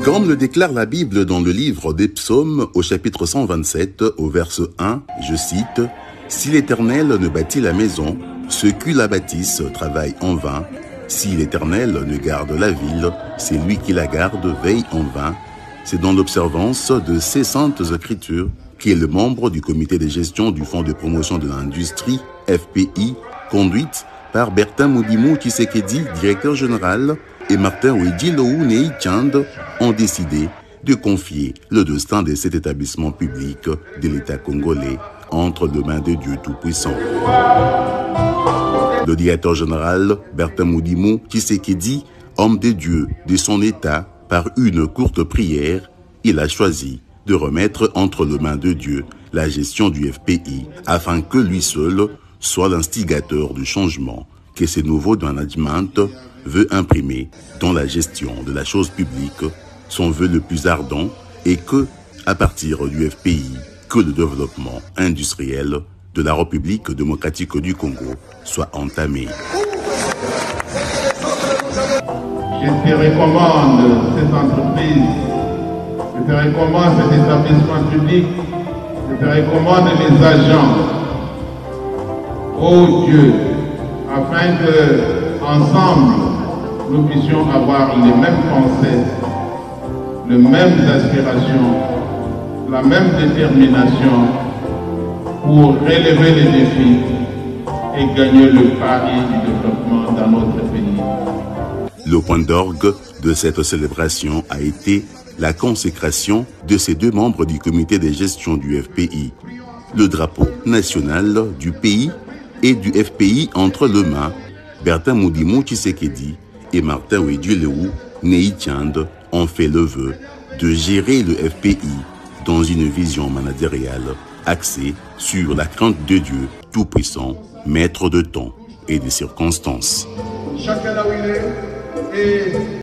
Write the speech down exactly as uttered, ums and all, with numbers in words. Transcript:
Comme le déclare la Bible dans le livre des Psaumes au chapitre cent vingt-sept, au verset un, je cite « Si l'Éternel ne bâtit la maison, ceux qui la bâtissent travaillent en vain. Si l'Éternel ne garde la ville, c'est lui qui la garde veille en vain. » C'est dans l'observance de ces saintes écritures qui est le membre du comité de gestion du Fonds de promotion de l'industrie, F P I, conduite par Bertin Moudimou Tshisekedi, directeur général, et Martin Wedilou Neichand, ont décidé de confier le destin de cet établissement public de l'État congolais entre les mains de Dieu Tout-Puissant. Le directeur général, Bertin Moudimou Tshisekedi, homme de Dieu de son État, par une courte prière, il a choisi de remettre entre les mains de Dieu la gestion du F P I, afin que lui seul soit l'instigateur du changement que ce nouveau management veut imprimer dans la gestion de la chose publique, son vœu le plus ardent est que, à partir du F P I, que le développement industriel de la République démocratique du Congo soit entamé. Je te recommande cette entreprise, je te recommande cet établissement public, je te recommande les agents, ô Dieu, afin que, ensemble, nous puissions avoir les mêmes pensées, les mêmes aspirations, la même détermination pour relever les défis et gagner le pari du développement dans notre pays. Le point d'orgue de cette célébration a été la consécration de ces deux membres du comité de gestion du F P I, le drapeau national du pays et du F P I entre les mains. Bertin Moudimou Tshisekedi et Martin Wedilou Neichand ont fait le vœu de gérer le F P I dans une vision managériale axée sur la crainte de Dieu Tout-Puissant, maître de temps et de circonstances. Chacun là où il est et